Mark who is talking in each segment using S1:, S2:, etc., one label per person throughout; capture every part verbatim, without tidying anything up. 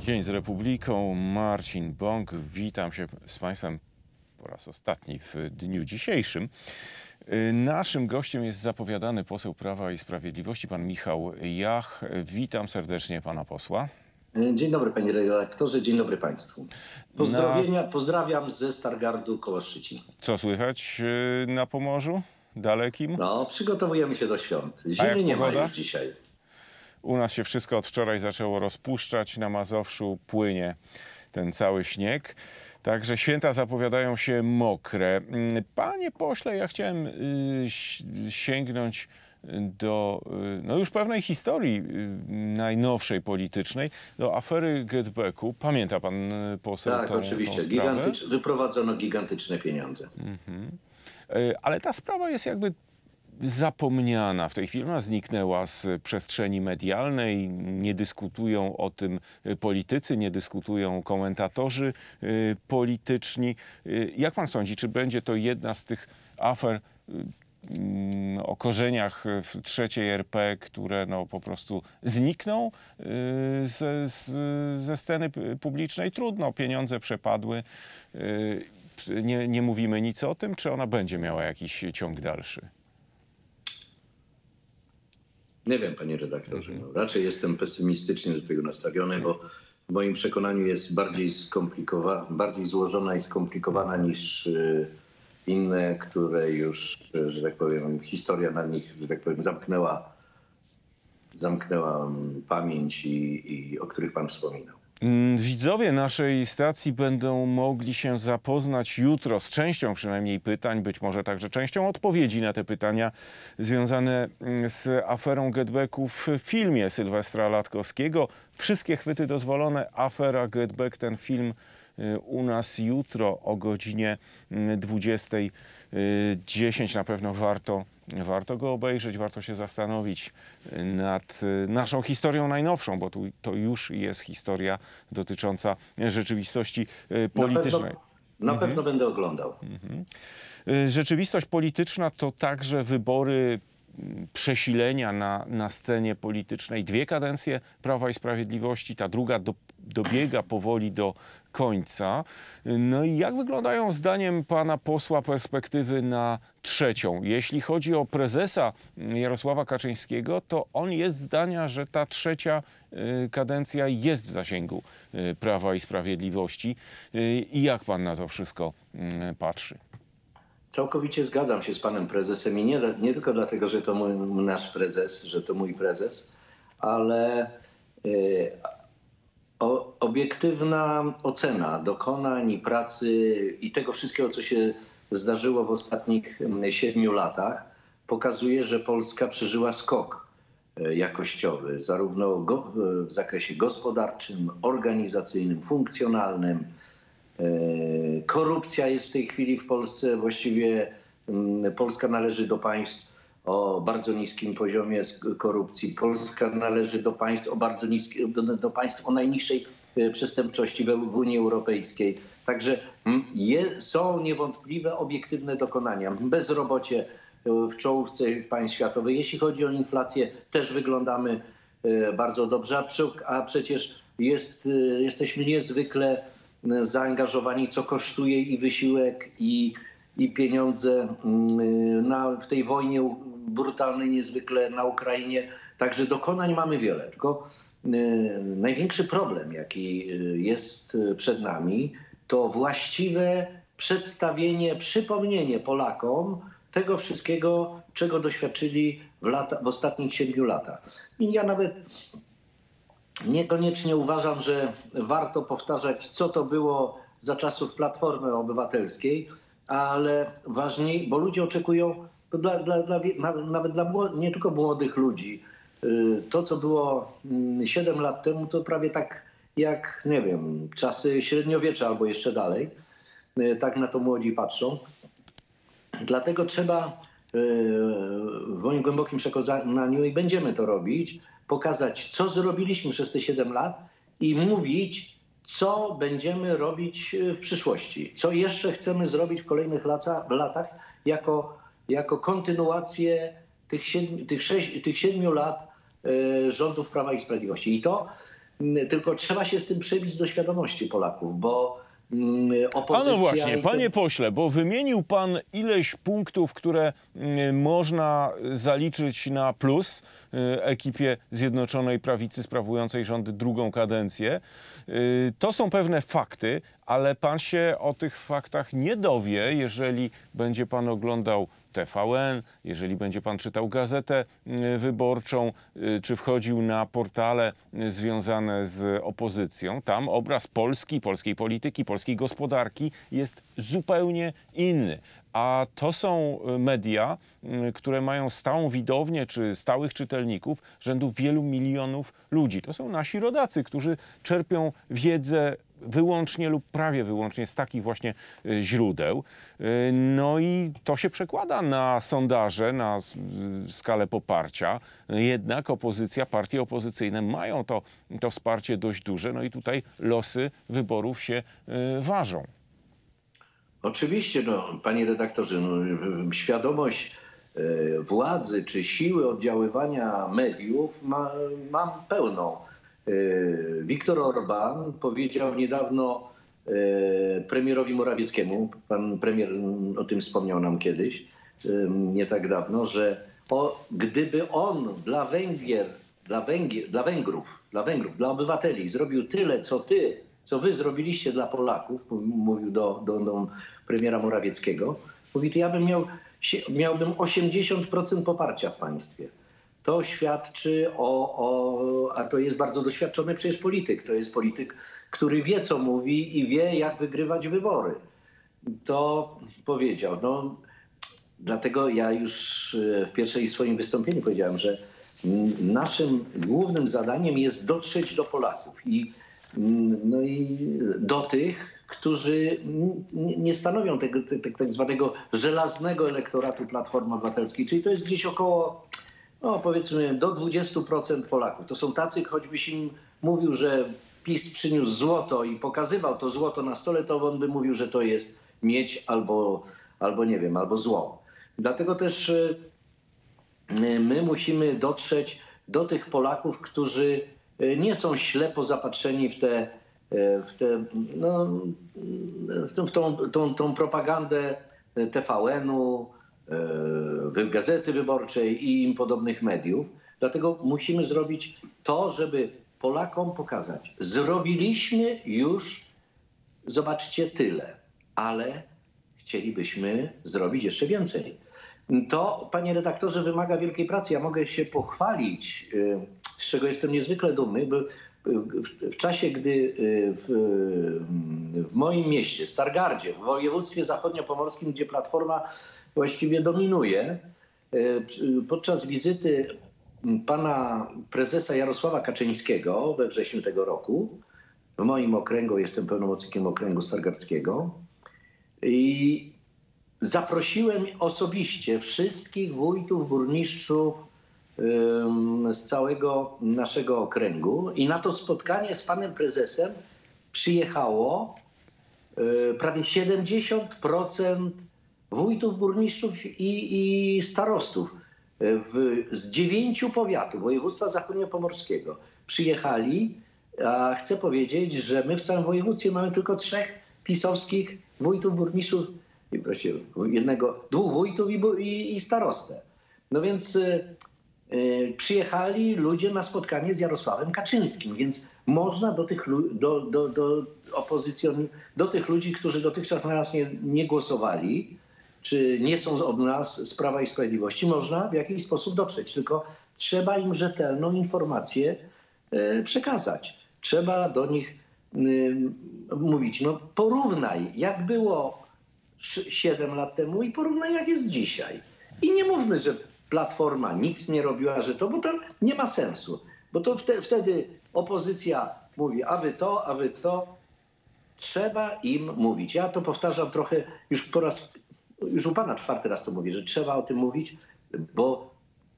S1: Dzień z Republiką, Marcin Bąk. Witam się z Państwem po raz ostatni w dniu dzisiejszym. Naszym gościem jest zapowiadany poseł Prawa i Sprawiedliwości, pan Michał Jach. Witam serdecznie pana posła.
S2: Dzień dobry panie redaktorze, dzień dobry państwu. Pozdrowienia, na... Pozdrawiam ze Stargardu koło Szczecina.
S1: Co słychać na Pomorzu dalekim?
S2: No, przygotowujemy się do świąt. Zimy nie ma już dzisiaj.
S1: U nas się wszystko od wczoraj zaczęło rozpuszczać. Na Mazowszu płynie ten cały śnieg. Także święta zapowiadają się mokre. Panie pośle, ja chciałem sięgnąć do no już pewnej historii najnowszej politycznej, do afery GetBacku. Pamięta pan poseł
S2: Tak,
S1: tą,
S2: oczywiście.
S1: tą
S2: Gigantycz... Wyprowadzono gigantyczne pieniądze.
S1: Mhm. Ale ta sprawa jest jakby zapomniana w tej chwili. Ona zniknęła z przestrzeni medialnej. Nie dyskutują o tym politycy, nie dyskutują komentatorzy polityczni. Jak pan sądzi, czy będzie to jedna z tych afer o korzeniach w trzeciej R P, które no po prostu znikną ze, ze sceny publicznej? Trudno, pieniądze przepadły. Nie, nie mówimy nic o tym, czy ona będzie miała jakiś ciąg dalszy?
S2: Nie wiem, panie redaktorze. No, raczej jestem pesymistycznie do tego nastawiony, bo w moim przekonaniu jest bardziej skomplikowana, bardziej złożona i skomplikowana niż inne, które już, że tak powiem, historia na nich, że tak powiem, zamknęła, zamknęła pamięć i, i o których pan wspominał.
S1: Widzowie naszej stacji będą mogli się zapoznać jutro z częścią przynajmniej pytań, być może także częścią odpowiedzi na te pytania związane z aferą GetBacku w filmie Sylwestra Latkowskiego. Wszystkie chwyty dozwolone, afera GetBack, ten film u nas jutro o godzinie dwudziestej dziesięć. Na pewno warto, warto go obejrzeć, warto się zastanowić nad naszą historią najnowszą, bo tu, to już jest historia dotycząca rzeczywistości politycznej.
S2: Na pewno, na
S1: mhm.
S2: pewno będę oglądał.
S1: Mhm. Rzeczywistość polityczna to także wybory, przesilenia na, na scenie politycznej. Dwie kadencje Prawa i Sprawiedliwości, ta druga do, dobiega powoli do końca. No i jak wyglądają zdaniem pana posła perspektywy na trzecią? Jeśli chodzi o prezesa Jarosława Kaczyńskiego, to on jest zdania, że ta trzecia kadencja jest w zasięgu Prawa i Sprawiedliwości. I jak pan na to wszystko patrzy?
S2: Całkowicie zgadzam się z panem prezesem i nie, nie tylko dlatego, że to mój, nasz prezes, że to mój prezes, ale y, o, obiektywna ocena dokonań i pracy i tego wszystkiego, co się zdarzyło w ostatnich siedmiu latach, pokazuje, że Polska przeżyła skok jakościowy, zarówno go, w zakresie gospodarczym, organizacyjnym, funkcjonalnym. Korupcja jest w tej chwili w Polsce, właściwie Polska należy do państw o bardzo niskim poziomie korupcji. Polska należy do państw o bardzo niskim, do, do państw o najniższej przestępczości w, w Unii Europejskiej. Także je, są niewątpliwe obiektywne dokonania. Bezrobocie w czołówce państw światowych. Jeśli chodzi o inflację, też wyglądamy bardzo dobrze, a, przy, a przecież jest, jesteśmy niezwykle zaangażowani, co kosztuje i wysiłek, i, i pieniądze na, w tej wojnie brutalnej niezwykle na Ukrainie. Także dokonań mamy wiele. Tylko y, największy problem, jaki jest przed nami, to właściwe przedstawienie, przypomnienie Polakom tego wszystkiego, czego doświadczyli w, lata, w ostatnich siedmiu latach. I ja nawet niekoniecznie uważam, że warto powtarzać, co to było za czasów Platformy Obywatelskiej, ale ważniej, bo ludzie oczekują, dla, dla, dla, nawet dla nie tylko młodych ludzi, to co było siedem lat temu, to prawie tak jak, nie wiem, czasy średniowiecza albo jeszcze dalej. Tak na to młodzi patrzą. Dlatego trzeba w moim głębokim przekonaniu, i będziemy to robić, pokazać, co zrobiliśmy przez te siedem lat i mówić, co będziemy robić w przyszłości. Co jeszcze chcemy zrobić w kolejnych lata, latach jako, jako kontynuację tych, siedmiu, tych, sześć, tych siedmiu lat y, rządów Prawa i Sprawiedliwości. I to Tylko trzeba się z tym przebić do świadomości Polaków, bo opozycja...
S1: A no właśnie,
S2: i
S1: panie
S2: to...
S1: pośle, bo wymienił pan ileś punktów, które można zaliczyć na plus ekipie Zjednoczonej Prawicy sprawującej rządy drugą kadencję. To są pewne fakty, ale pan się o tych faktach nie dowie, jeżeli będzie pan oglądał T V N, jeżeli będzie pan czytał Gazetę Wyborczą, czy wchodził na portale związane z opozycją. Tam obraz Polski, polskiej polityki, polskiej gospodarki jest zupełnie inny. A to są media, które mają stałą widownię czy stałych czytelników rzędu wielu milionów ludzi. To są nasi rodacy, którzy czerpią wiedzę wyłącznie lub prawie wyłącznie z takich właśnie źródeł. No i to się przekłada na sondaże, na skalę poparcia. Jednak opozycja, partie opozycyjne mają to, to wsparcie dość duże. No i tutaj losy wyborów się ważą.
S2: Oczywiście, no, panie redaktorze, no, świadomość e, władzy czy siły oddziaływania mediów ma, mam pełną. E, Viktor Orban powiedział niedawno e, premierowi Morawieckiemu, pan premier o tym wspomniał nam kiedyś, e, nie tak dawno, że o, gdyby on dla Węgier, dla, Węgier, dla Węgrów, dla Węgrów, dla obywateli zrobił tyle, co ty, co wy zrobiliście dla Polaków, mówił do, do, do premiera Morawieckiego, mówi, to ja bym miał, miałbym osiemdziesiąt procent poparcia w państwie. To świadczy o, o, a to jest bardzo doświadczony przecież polityk, to jest polityk, który wie, co mówi i wie, jak wygrywać wybory. To powiedział. No, dlatego ja już w pierwszej swoim wystąpieniu powiedziałem, że naszym głównym zadaniem jest dotrzeć do Polaków i no i do tych, którzy nie stanowią tego, tego tak zwanego żelaznego elektoratu Platformy Obywatelskiej, czyli to jest gdzieś około, no powiedzmy, do dwudziestu procent Polaków. To są tacy, choćbyś im mówił, że PiS przyniósł złoto i pokazywał to złoto na stole, to on by mówił, że to jest miedź albo, albo nie wiem, albo złom. Dlatego też my musimy dotrzeć do tych Polaków, którzy nie są ślepo zapatrzeni w tę w te, no, w tą, tą, tą propagandę T V N-u, Gazety Wyborczej i im podobnych mediów. Dlatego musimy zrobić to, żeby Polakom pokazać. Zrobiliśmy już, zobaczcie, tyle, ale chcielibyśmy zrobić jeszcze więcej. To, panie redaktorze, wymaga wielkiej pracy. Ja mogę się pochwalić, z czego jestem niezwykle dumny, bo w, w czasie, gdy w, w moim mieście, Stargardzie, w województwie zachodniopomorskim, gdzie Platforma właściwie dominuje, podczas wizyty pana prezesa Jarosława Kaczyńskiego we wrześniu tego roku, w moim okręgu, jestem pełnomocnikiem okręgu stargardzkiego, i zaprosiłem osobiście wszystkich wójtów, burmistrzów z całego naszego okręgu i na to spotkanie z panem prezesem przyjechało prawie siedemdziesiąt procent wójtów, burmistrzów i, i starostów w, z dziewięciu powiatów województwa zachodniopomorskiego. Przyjechali, a chcę powiedzieć, że my w całym województwie mamy tylko trzech pisowskich wójtów, burmistrzów, jednego, dwóch wójtów i, i, i starostę. No więc y, y, przyjechali ludzie na spotkanie z Jarosławem Kaczyńskim, więc można do tych, do, do, do, opozycjon, do tych ludzi, którzy dotychczas na nas nie, nie głosowali, czy nie są od nas z Prawa i Sprawiedliwości, można w jakiś sposób dotrzeć. Tylko trzeba im rzetelną informację y, przekazać. Trzeba do nich y, mówić, no porównaj, jak było siedem lat temu i porównaj, jak jest dzisiaj. I nie mówmy, że Platforma nic nie robiła, że to, bo to nie ma sensu. Bo to wte, wtedy opozycja mówi, a wy to, a wy to. Trzeba im mówić. Ja to powtarzam trochę już po raz, już u pana czwarty raz to mówię, że trzeba o tym mówić, bo,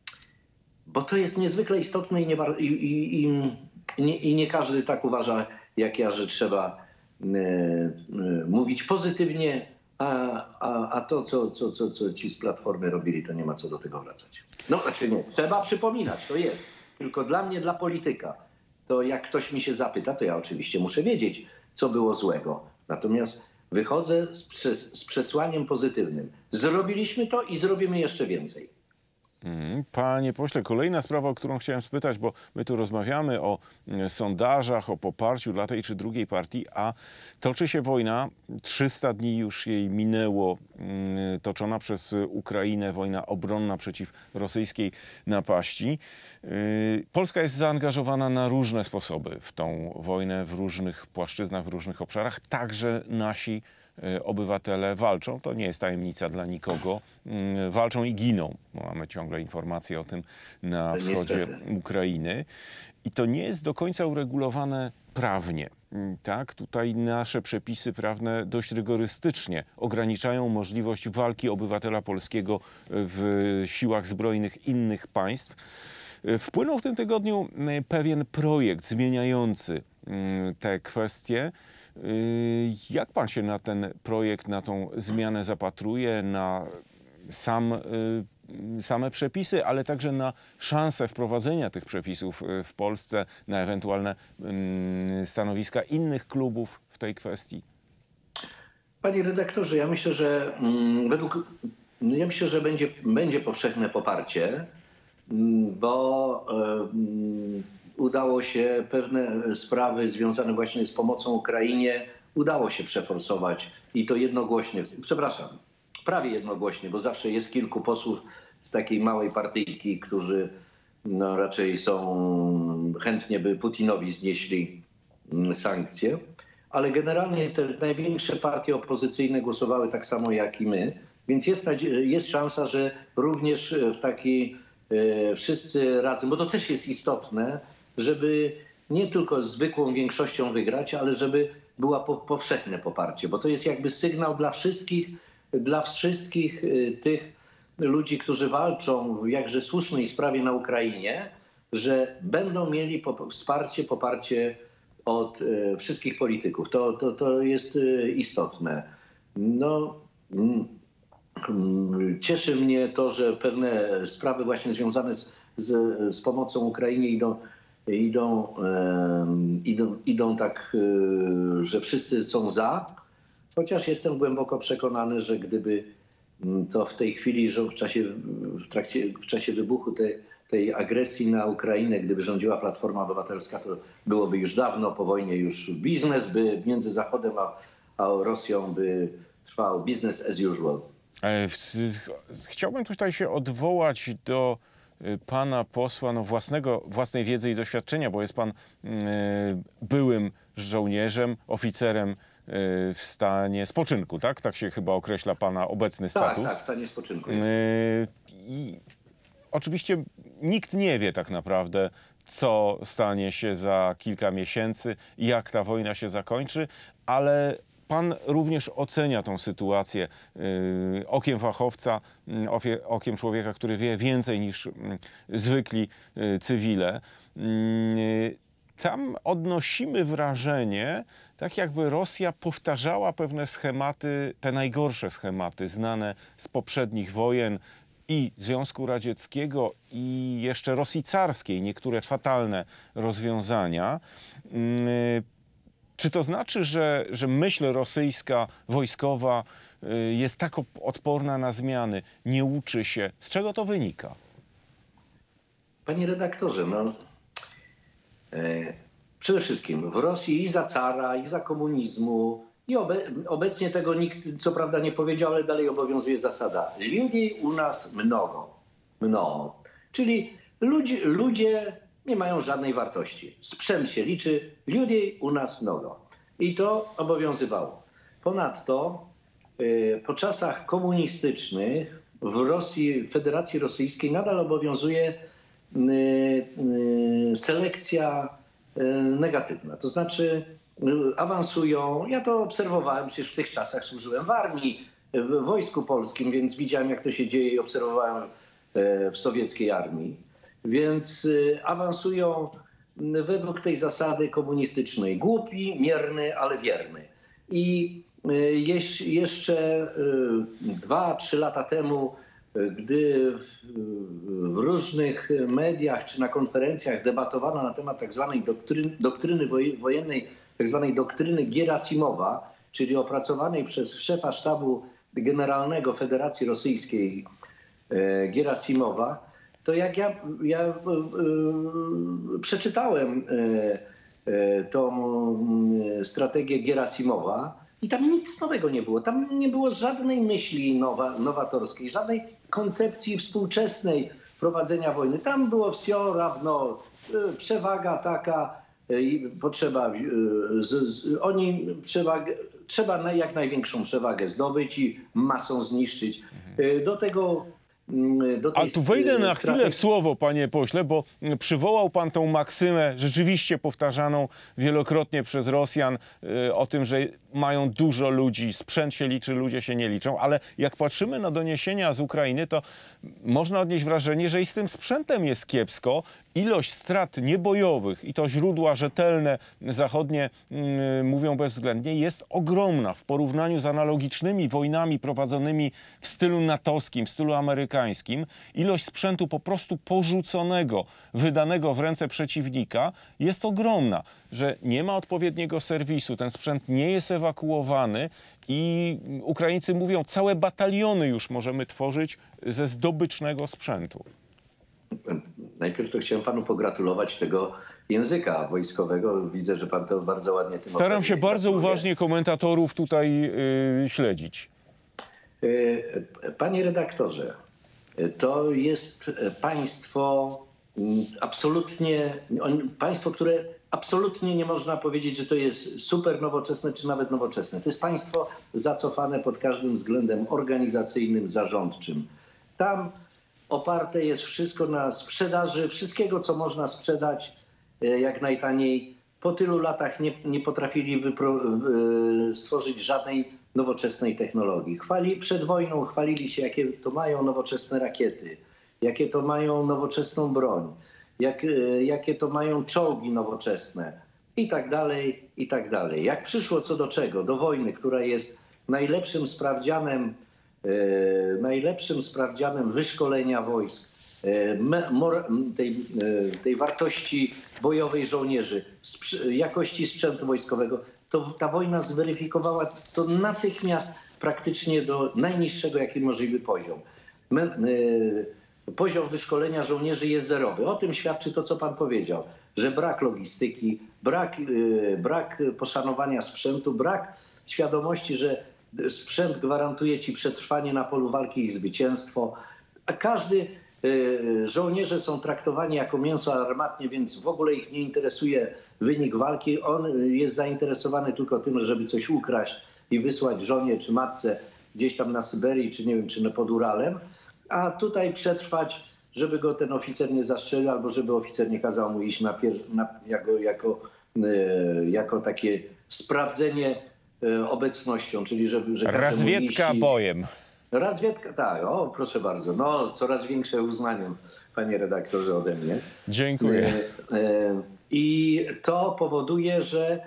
S2: bo to jest niezwykle istotne i nie, i, i, i, nie, i nie każdy tak uważa, jak ja, że trzeba y, y, mówić pozytywnie, A, a, a to, co, co, co, co ci z Platformy robili, to nie ma co do tego wracać. No, znaczy nie, trzeba przypominać, to jest. Tylko dla mnie, dla polityka, to jak ktoś mi się zapyta, to ja oczywiście muszę wiedzieć, co było złego. Natomiast wychodzę z, przes z przesłaniem pozytywnym. Zrobiliśmy to i zrobimy jeszcze więcej.
S1: Panie pośle, kolejna sprawa, o którą chciałem spytać, bo my tu rozmawiamy o sondażach, o poparciu dla tej czy drugiej partii, a toczy się wojna, trzysta dni już jej minęło, toczona przez Ukrainę, wojna obronna przeciw rosyjskiej napaści. Polska jest zaangażowana na różne sposoby w tą wojnę, w różnych płaszczyznach, w różnych obszarach, także nasi obywatele walczą, to nie jest tajemnica dla nikogo, walczą i giną. Mamy ciągle informacje o tym na wschodzie Ukrainy. I to nie jest do końca uregulowane prawnie. Tak, tutaj nasze przepisy prawne dość rygorystycznie ograniczają możliwość walki obywatela polskiego w siłach zbrojnych innych państw. Wpłynął w tym tygodniu pewien projekt zmieniający te kwestie. Jak pan się na ten projekt, na tą zmianę zapatruje, na sam, same przepisy, ale także na szansę wprowadzenia tych przepisów w Polsce, na ewentualne stanowiska innych klubów w tej kwestii?
S2: Panie redaktorze, ja myślę, że mm, według, ja myślę, że będzie, będzie powszechne poparcie, bo mm, udało się pewne sprawy związane właśnie z pomocą Ukrainie, udało się przeforsować i to jednogłośnie, przepraszam, prawie jednogłośnie, bo zawsze jest kilku posłów z takiej małej partyjki, którzy no, raczej są, chętnie by Putinowi znieśli sankcje, ale generalnie te największe partie opozycyjne głosowały tak samo jak i my, więc jest, jest szansa, że również w takiej e, wszyscy razem, bo to też jest istotne, żeby nie tylko zwykłą większością wygrać, ale żeby było po, powszechne poparcie, bo to jest jakby sygnał dla wszystkich, dla wszystkich tych ludzi, którzy walczą w jakże słusznej sprawie na Ukrainie, że będą mieli po, wsparcie, poparcie od e, wszystkich polityków. To, to, to jest e, istotne. No, mm, mm, cieszy mnie to, że pewne sprawy właśnie związane z, z, z pomocą Ukrainie idą Idą, e, idą, idą tak, e, że wszyscy są za, chociaż jestem głęboko przekonany, że gdyby to w tej chwili, że w czasie, w trakcie, w czasie wybuchu tej, tej agresji na Ukrainę, gdyby rządziła Platforma Obywatelska, to byłoby już dawno po wojnie już biznes, by między Zachodem a, a Rosją by trwał business as usual.
S1: Chciałbym tutaj się odwołać do pana posła, no własnego, własnej wiedzy i doświadczenia, bo jest pan y, byłym żołnierzem, oficerem y, w stanie spoczynku, tak? Tak się chyba określa pana obecny status.
S2: Tak, tak, w stanie spoczynku jest.
S1: Y, i oczywiście nikt nie wie tak naprawdę, co stanie się za kilka miesięcy, jak ta wojna się zakończy, ale pan również ocenia tą sytuację y, okiem fachowca, y, ofie, okiem człowieka, który wie więcej niż y, zwykli y, cywile. Y, tam odnosimy wrażenie, tak jakby Rosja powtarzała pewne schematy, te najgorsze schematy znane z poprzednich wojen i Związku Radzieckiego, i jeszcze Rosji carskiej, niektóre fatalne rozwiązania. Y, Czy to znaczy, że, że myśl rosyjska, wojskowa jest tak odporna na zmiany, nie uczy się? Z czego to wynika?
S2: Panie redaktorze, no, e, przede wszystkim w Rosji i za cara, i za komunizmu, i obe, obecnie tego nikt co prawda nie powiedział, ale dalej obowiązuje zasada. Ludzi u nas mnogo, mnogo. Czyli ludzi, ludzie nie mają żadnej wartości. Sprzęt się liczy, ludzi u nas mnogo. I to obowiązywało. Ponadto y, po czasach komunistycznych w Rosji, w Federacji Rosyjskiej nadal obowiązuje y, y, selekcja y, negatywna. To znaczy y, awansują, ja to obserwowałem, przecież w tych czasach służyłem w armii, w Wojsku Polskim, więc widziałem, jak to się dzieje i obserwowałem y, w sowieckiej armii. Więc y, awansują według tej zasady komunistycznej. Głupi, mierny, ale wierny. I y, jeś, jeszcze y, dwa, trzy lata temu gdy w różnych mediach czy na konferencjach debatowano na temat tak zwanej doktryny, doktryny wojennej, tak zwanej doktryny Gierasimowa, czyli opracowanej przez szefa sztabu generalnego Federacji Rosyjskiej Gierasimowa, to jak ja, ja e, e, przeczytałem e, e, tą strategię Gierasimowa i tam nic nowego nie było. Tam nie było żadnej myśli nowa, nowatorskiej, żadnej koncepcji współczesnej prowadzenia wojny. Tam było wsio rawno, e, przewaga taka, e, i potrzeba, e, z, z, oni przewagę, trzeba na jak największą przewagę zdobyć i masą zniszczyć. E, do tego
S1: Ale tu wejdę na chwilę w słowo, panie pośle, bo przywołał pan tą maksymę, rzeczywiście powtarzaną wielokrotnie przez Rosjan, o tym, że mają dużo ludzi, sprzęt się liczy, ludzie się nie liczą, ale jak patrzymy na doniesienia z Ukrainy, to można odnieść wrażenie, że i z tym sprzętem jest kiepsko. Ilość strat niebojowych, i to źródła rzetelne, zachodnie yy, mówią bezwzględnie, jest ogromna w porównaniu z analogicznymi wojnami prowadzonymi w stylu natowskim, w stylu amerykańskim. Ilość sprzętu po prostu porzuconego, wydanego w ręce przeciwnika jest ogromna, że nie ma odpowiedniego serwisu, ten sprzęt nie jest ewakuowany i Ukraińcy mówią, całe bataliony już możemy tworzyć ze zdobycznego sprzętu.
S2: Najpierw to chciałem panu pogratulować tego języka wojskowego. Widzę, że pan to bardzo ładnie tym
S1: Staram się bardzo uważnie komentatorów tutaj yy, śledzić.
S2: Panie redaktorze, to jest państwo absolutnie, państwo, które absolutnie nie można powiedzieć, że to jest super nowoczesne, czy nawet nowoczesne. To jest państwo zacofane pod każdym względem organizacyjnym, zarządczym. Tam oparte jest wszystko na sprzedaży, wszystkiego, co można sprzedać jak najtaniej. Po tylu latach nie, nie potrafili wypro- stworzyć żadnej nowoczesnej technologii. Chwali, przed wojną chwalili się, jakie to mają nowoczesne rakiety, jakie to mają nowoczesną broń, jak, jakie to mają czołgi nowoczesne i tak dalej, i tak dalej. Jak przyszło co do czego? Do wojny, która jest najlepszym sprawdzianem E, najlepszym sprawdzianem wyszkolenia wojsk, e, mor, tej, e, tej wartości bojowej żołnierzy, sprz- jakości sprzętu wojskowego, to ta wojna zweryfikowała to natychmiast praktycznie do najniższego, jaki możliwy poziom. My, e, poziom wyszkolenia żołnierzy jest zerowy. O tym świadczy to, co pan powiedział, że brak logistyki, brak, e, brak poszanowania sprzętu, brak świadomości, że sprzęt gwarantuje ci przetrwanie na polu walki i zwycięstwo, a każdy, y, żołnierze są traktowani jako mięso armatnie, więc w ogóle ich nie interesuje wynik walki. On jest zainteresowany tylko tym, żeby coś ukraść i wysłać żonie czy matce gdzieś tam na Syberii, czy nie wiem, czy pod Uralem, a tutaj przetrwać, żeby go ten oficer nie zastrzelił, albo żeby oficer nie kazał mu iść na pier- na, jako, jako, y, jako takie sprawdzenie obecnością, czyli żeby... Że
S1: Razwiedka i... bojem.
S2: Razwiedka, tak, o proszę bardzo. No, coraz większe uznanie, panie redaktorze, ode mnie.
S1: Dziękuję.
S2: I to powoduje, że,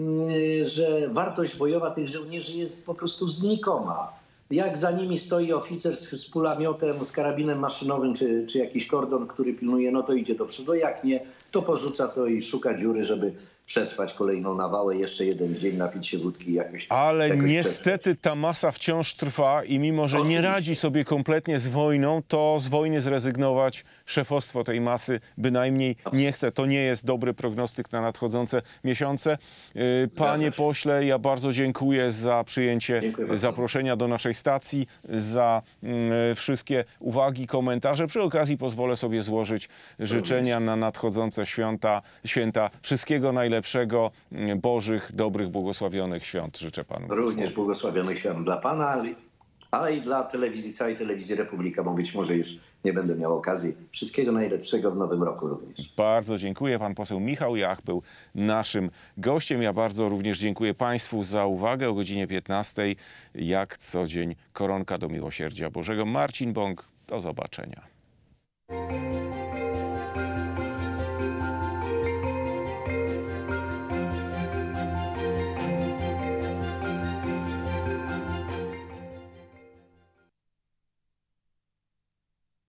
S2: że wartość bojowa tych żołnierzy jest po prostu znikoma. Jak za nimi stoi oficer z, z pulamiotem, z karabinem maszynowym, czy, czy jakiś kordon, który pilnuje, no to idzie do przodu. Jak nie, to porzuca to i szuka dziury, żeby przetrwać kolejną nawałę, jeszcze jeden dzień napić się wódki i jakoś...
S1: Ale
S2: jakoś
S1: niestety
S2: przetrwać.
S1: ta masa wciąż trwa i mimo, że
S2: Oczywiście.
S1: nie radzi sobie kompletnie z wojną, to z wojny zrezygnować szefostwo tej masy bynajmniej nie chce. To nie jest dobry prognostyk na nadchodzące miesiące. Panie pośle, ja bardzo dziękuję za przyjęcie zaproszenia do naszej stacji, za mm, wszystkie uwagi, komentarze. Przy okazji pozwolę sobie złożyć życzenia na nadchodzące święta, święta. Wszystkiego najlepszego, bożych, dobrych, błogosławionych świąt życzę panu.
S2: Również błogosławionych świąt dla pana, ale, ale i dla telewizji, całej telewizji Republika, bo być może już nie będę miał okazji. Wszystkiego najlepszego w nowym roku również.
S1: Bardzo dziękuję. Pan poseł Michał Jach był naszym gościem. Ja bardzo również dziękuję państwu za uwagę. O godzinie piętnastej jak co dzień koronka do miłosierdzia Bożego. Marcin Bąk, do zobaczenia.